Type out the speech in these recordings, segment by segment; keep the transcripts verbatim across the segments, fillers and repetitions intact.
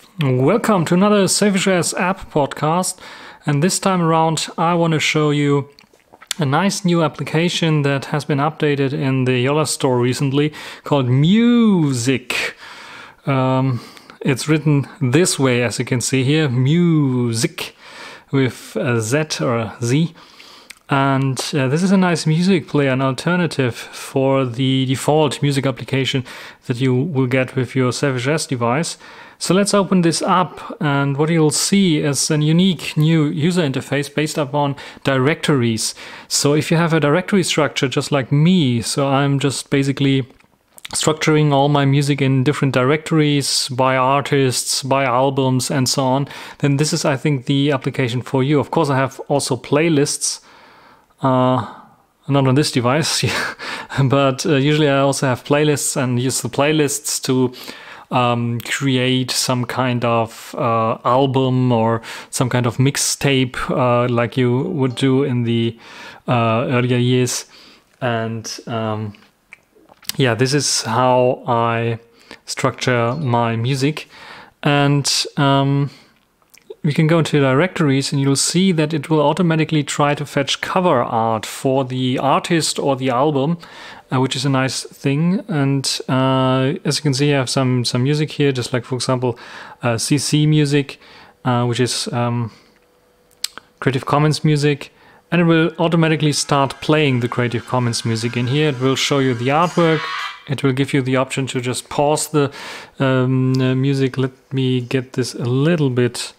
Welcome to another SafeJazz app podcast, and this time around I want to show you a nice new application that has been updated in the Yola store recently called Music. Um, it's written this way, as you can see here, Music with a Z or a Z. And uh, this is a nice music player, an alternative for the default music application that you will get with your SafeJazz device. So let's open this up, and what you'll see is a unique new user interface based upon directories. So if you have a directory structure just like me, so I'm just basically structuring all my music in different directories by artists, by albums, and so on, then this is, I think, the application for you. Of course, I have also playlists. Uh, not on this device, but uh, usually I also have playlists and use the playlists to um, create some kind of uh, album or some kind of mixtape uh, like you would do in the uh, earlier years. And um, yeah, this is how I structure my music. And um, we can go into directories and you'll see that it will automatically try to fetch cover art for the artist or the album, uh, which is a nice thing. And uh, as you can see, I have some, some music here, just like, for example, uh, C C music, uh, which is um, Creative Commons music. And it will automatically start playing the Creative Commons music in here. It will show you the artwork. It will give you the option to just pause the um, uh, music. Let me get this a little bit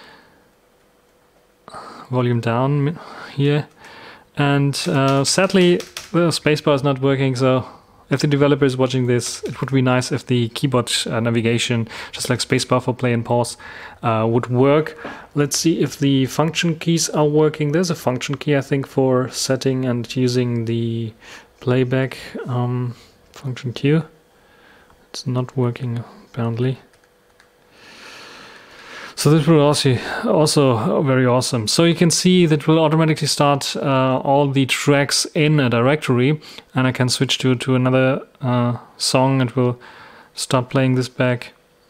volume down here, and uh, sadly the spacebar is not working, so if the developer is watching this, it would be nice if the keyboard uh, navigation, just like spacebar for play and pause, uh, would work. Let's see if the function keys are working. There's a function key, I think, for setting and using the playback um, function Q. It's not working apparently. So this will also also very awesome. So you can see that it will automatically start uh, all the tracks in a directory, and I can switch to to another uh, song. It will start playing this back,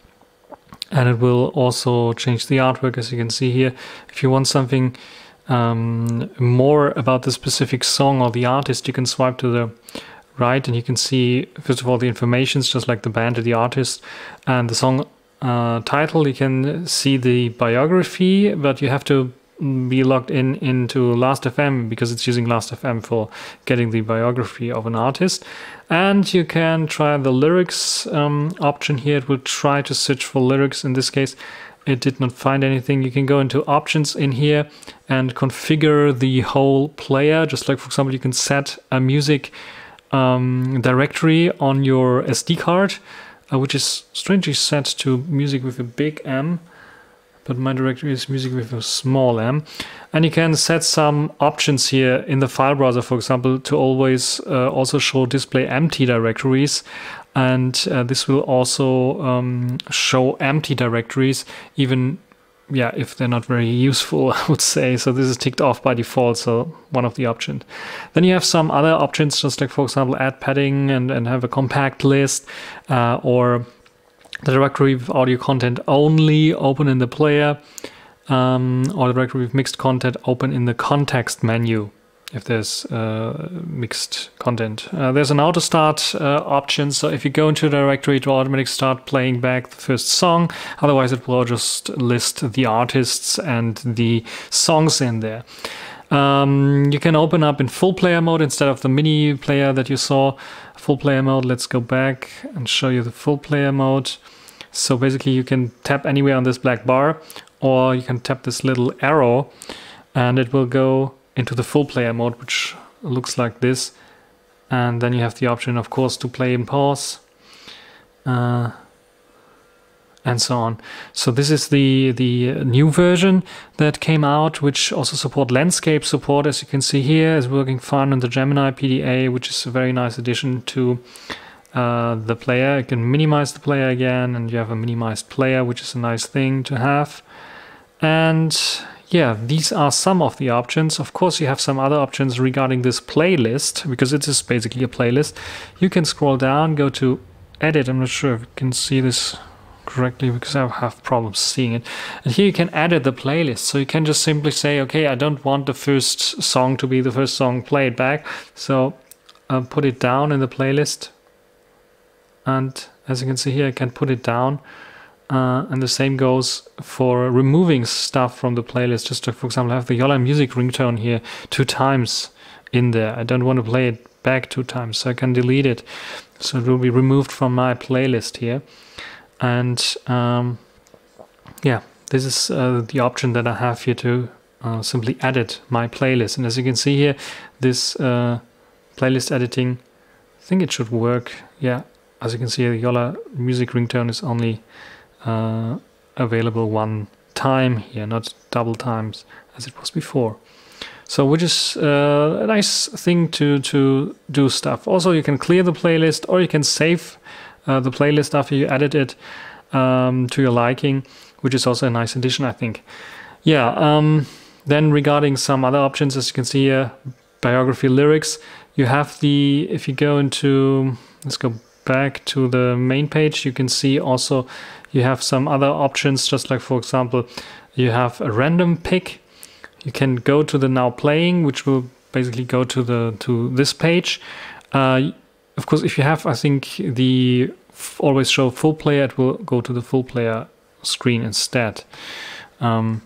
and it will also change the artwork, as you can see here. If you want something um, more about the specific song or the artist, you can swipe to the right, and you can see first of all the informations, just like the band or the artist, and the song Uh, title. You can see the biography, but you have to be logged in into Last F M because it's using Last F M for getting the biography of an artist. And you can try the lyrics um, option here. It will try to search for lyrics. In this case, it did not find anything. You can go into options in here and configure the whole player. Just like, for example, you can set a music um, directory on your S D card, Uh, which is strangely set to music with a big M, but my directory is music with a small m. And you can set some options here in the file browser, for example, to always uh, also show display empty directories. And uh, this will also um, show empty directories, even yeah, if they're not very useful, I would say. So this is ticked off by default, so one of the options. Then you have some other options, just like, for example, add padding and, and have a compact list, uh, or the directory with audio content only, open in the player, um, or the directory with mixed content, open in the context menu, if there's uh, mixed content. Uh, there's an auto start uh, option, so if you go into the directory, it will automatically start playing back the first song. Otherwise, it will just list the artists and the songs in there. Um, you can open up in full player mode instead of the mini player that you saw. Full player mode, let's go back and show you the full player mode. So basically, you can tap anywhere on this black bar, or you can tap this little arrow, and it will go into the full player mode, which looks like this. And then you have the option, of course, to play and pause, uh, and so on. So this is the the new version that came out, which also support landscape support, as you can see here, is working fine on the Gemini P D A, which is a very nice addition to uh, the player. You can minimize the player again, and you have a minimized player, which is a nice thing to have. And yeah, these are some of the options. Of course, you have some other options regarding this playlist, because it is basically a playlist. You can scroll down, go to edit. I'm not sure if you can see this correctly because I have problems seeing it. And here you can edit the playlist. So you can just simply say, okay, I don't want the first song to be the first song, play it back. So I'll put it down in the playlist. And as you can see here, I can put it down. Uh, and the same goes for removing stuff from the playlist. Just to, for example, have the Yola music ringtone here two times in there. I don't want to play it back two times, so I can delete it. So it will be removed from my playlist here. And um, yeah, this is uh, the option that I have here to uh, simply edit my playlist. And as you can see here, this uh, playlist editing, I think it should work. Yeah, as you can see, the Yola music ringtone is only uh, available one time here, not double times as it was before. So which is uh, a nice thing to, to do stuff. Also, you can clear the playlist, or you can save uh, the playlist after you edit it um, to your liking, which is also a nice addition, I think. Yeah, um, then regarding some other options, as you can see here, biography lyrics, you have the, if you go into, let's go back to the main page, you can see also you have some other options, just like, for example, you have a random pick. You can go to the now playing, which will basically go to the to this page. Uh, of course, if you have, I think, the always show full player, it will go to the full player screen instead. Um,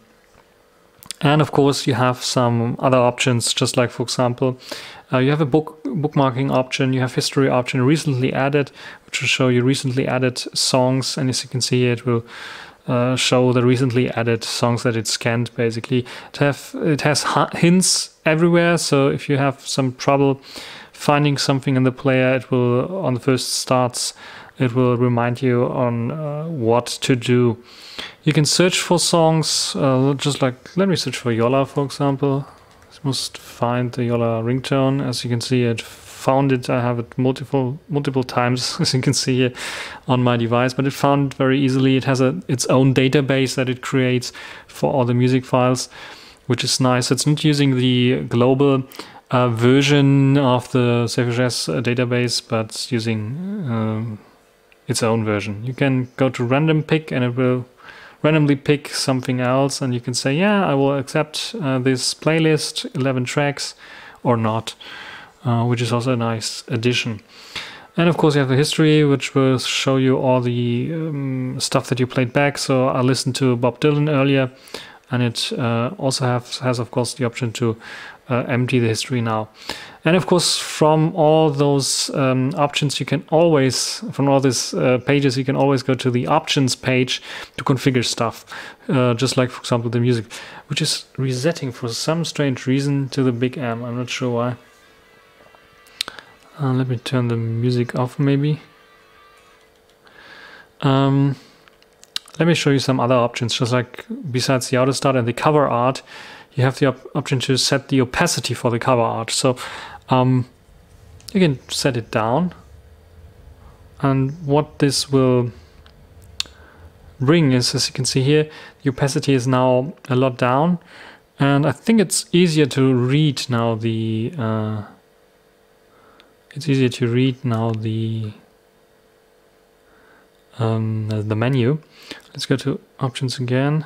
and of course, you have some other options, just like, for example, uh, you have a book bookmarking option, you have history option, recently added, which will show you recently added songs. And as you can see, it will Uh, show the recently added songs that it scanned. Basically, it have it has hints everywhere. So if you have some trouble finding something in the player, it will, on the first starts, it will remind you on uh, what to do. You can search for songs, uh, just like, let me search for Yola, for example. I must find the Yola ringtone. As you can see, it found it. I have it multiple multiple times, as you can see here on my device, but it found it very easily. It has a its own database that it creates for all the music files, which is nice. It's not using the global uh, version of the Safer Jazz uh, database, but it's using um, its own version. You can go to random pick and it will randomly pick something else, and you can say, yeah, I will accept uh, this playlist, eleven tracks, or not. Uh, which is also a nice addition. And of course you have the history, which will show you all the um, stuff that you played back. So I listened to Bob Dylan earlier, and it uh, also have, has of course the option to uh, empty the history now. And of course from all those um, options, you can always, from all these uh, pages, you can always go to the options page to configure stuff. Uh, just like, for example, the music, which is resetting for some strange reason to the big M. I'm not sure why. Uh, let me turn the music off, maybe. Um, let me show you some other options, just like besides the auto start and the cover art, you have the op option to set the opacity for the cover art. So um, you can set it down. And what this will bring is, as you can see here, the opacity is now a lot down. And I think it's easier to read now the... Uh, It's easier to read now the um, the menu. Let's go to options again.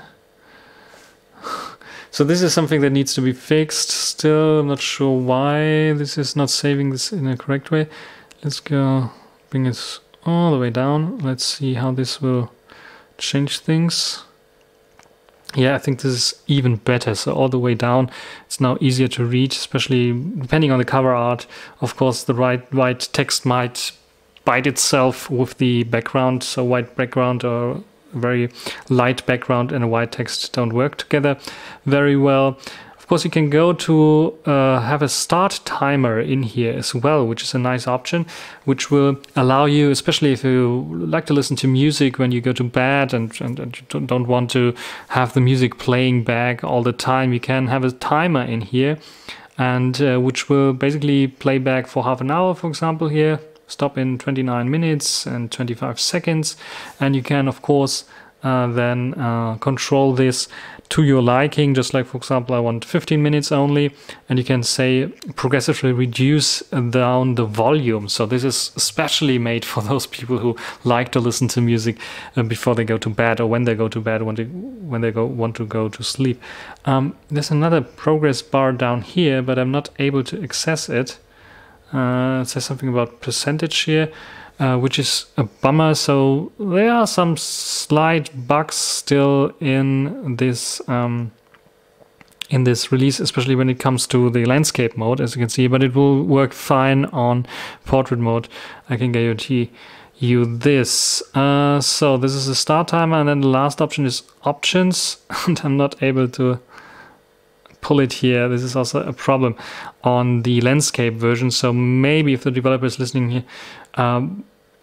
So this is something that needs to be fixed. Still, I'm not sure why this is not saving this in a correct way. Let's go bring it all the way down. Let's see how this will change things. Yeah, I think this is even better. So all the way down, it's now easier to read, especially depending on the cover art. Of course, the right white text might bite itself with the background. So white background or very light background and a white text don't work together very well. Of course, you can go to uh, have a start timer in here as well, which is a nice option, which will allow you, especially if you like to listen to music when you go to bed and, and, and you don't want to have the music playing back all the time, you can have a timer in here, and uh, which will basically play back for half an hour, for example, here, stop in twenty-nine minutes and twenty-five seconds, and you can, of course, uh, then uh, control this to your liking. Just like, for example, I want fifteen minutes only, and you can say progressively reduce down the volume. So this is especially made for those people who like to listen to music uh, before they go to bed, or when they go to bed, when they when they go want to go to sleep. Um, there's another progress bar down here, but I'm not able to access it. Uh, it says something about percentage here, uh, which is a bummer. So there are some slight bugs still in this um, in this release, especially when it comes to the landscape mode, as you can see. But it will work fine on portrait mode. I can guarantee you this. Uh, so this is the start timer, and then the last option is options, and I'm not able to pull it here. This is also a problem on the landscape version. So maybe if the developer is listening here, um,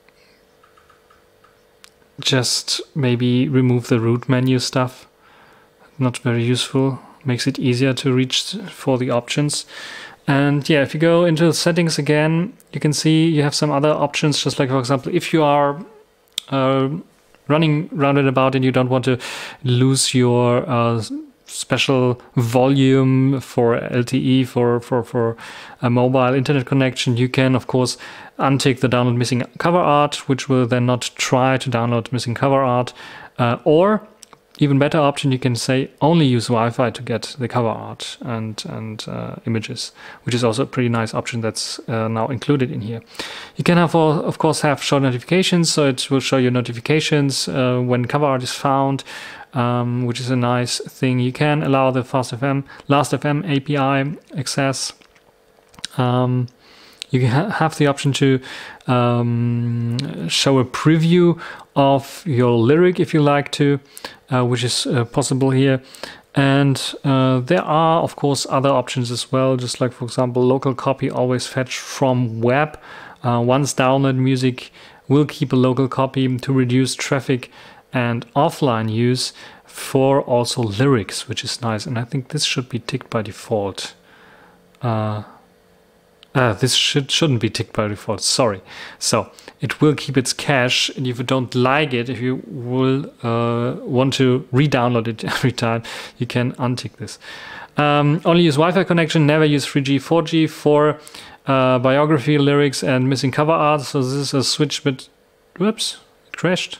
just maybe remove the root menu stuff. Not very useful. Makes it easier to reach for the options. And yeah, if you go into the settings again, you can see you have some other options. Just like, for example, if you are uh, running round and about and you don't want to lose your uh, special volume for L T E, for, for, for a mobile internet connection, you can, of course, untick the download missing cover art, which will then not try to download missing cover art. Uh, or, even better option, you can say only use Wi-Fi to get the cover art and, and uh, images, which is also a pretty nice option that's uh, now included in here. You can, have, of course, have show notifications, so it will show you notifications uh, when cover art is found, Um, which is a nice thing. You can allow the Fast.fm, Last.fm A P I access. Um, you can ha have the option to um, show a preview of your lyric if you like to, uh, which is uh, possible here. And uh, there are, of course, other options as well, just like, for example, local copy always fetch from web. Uh, once downloaded music will keep a local copy to reduce traffic and offline use for also lyrics, which is nice. And I think this should be ticked by default. Uh, uh, this should, shouldn't be ticked by default, sorry. So it will keep its cache, and if you don't like it, if you will uh, want to re-download it every time, you can untick this. Um, only use Wi-Fi connection, never use three G, four G for uh, biography, lyrics, and missing cover art. So this is a switch, but whoops, it crashed.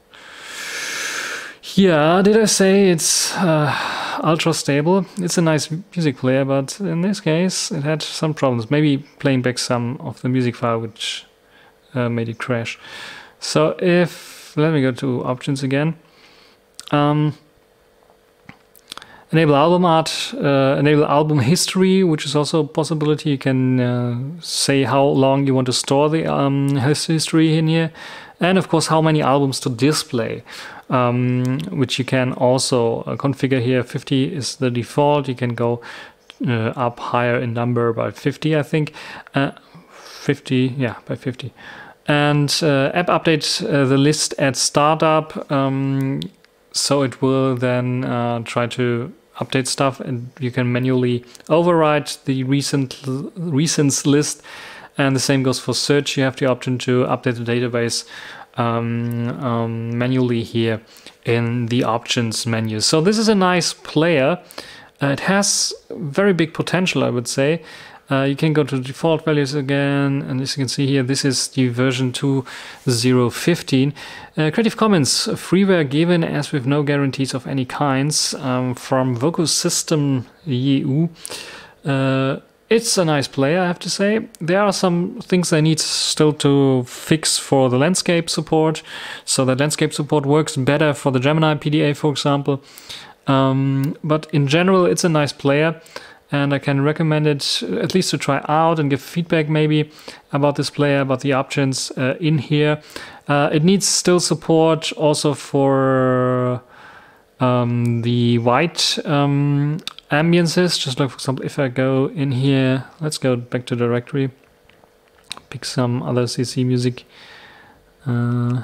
Yeah, did I say it's uh, ultra stable? It's a nice music player, but in this case it had some problems. Maybe playing back some of the music file, which uh, made it crash. So if, let me go to options again. Um, enable album art, uh, enable album history, which is also a possibility. You can uh, say how long you want to store the um, history in here. And of course, how many albums to display, um, which you can also uh, configure here. fifty is the default. You can go uh, up higher in number by fifty, I think. Uh, fifty, yeah, by fifty. And uh, app update uh, the list at startup. Um, so it will then uh, try to update stuff, and you can manually override the recent recents list. And the same goes for search. You have the option to update the database um, um, manually here in the options menu. So this is a nice player. Uh, it has very big potential, I would say. Uh, you can go to default values again, and as you can see here, this is the version two point zero fifteen. Uh, Creative Commons, freeware given as with no guarantees of any kinds, um, from Vocus System E U. Uh, It's a nice player, I have to say. There are some things I need still to fix for the landscape support, so that landscape support works better for the Gemini P D A, for example. Um, but in general, it's a nice player, and I can recommend it at least to try out and give feedback maybe about this player, about the options uh, in here. Uh, it needs still support also for um, the white um, ambiances, just like, for example, if I go in here, let's go back to the directory, pick some other C C music. Uh,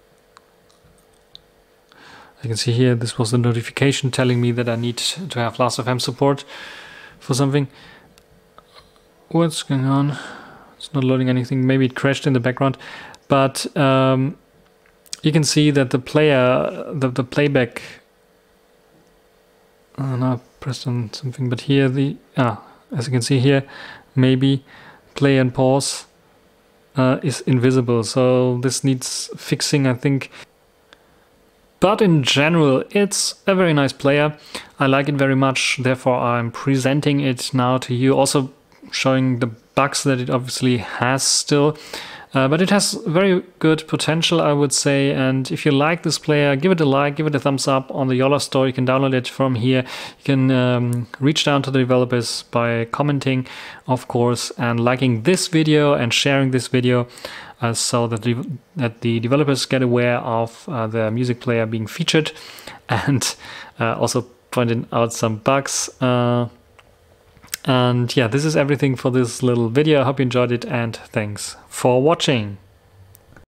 I can see here, this was the notification telling me that I need to have Last.fm support for something. What's going on? It's not loading anything. Maybe it crashed in the background. But um, you can see that the player, the, the playback, oh no, I pressed on something, but here the, ah, as you can see here, maybe play and pause uh, is invisible. So this needs fixing, I think. But in general, it's a very nice player. I like it very much. Therefore, I'm presenting it now to you, also showing the bugs that it obviously has still. Uh, but it has very good potential, I would say. And if you like this player, give it a like, give it a thumbs up on the Yola store. You can download it from here. You can um, reach down to the developers by commenting, of course, and liking this video and sharing this video uh, so that the, that the developers get aware of uh, the music player being featured, and uh, also pointing out some bugs. Uh, And yeah, this is everything for this little video. I hope you enjoyed it, and thanks for watching.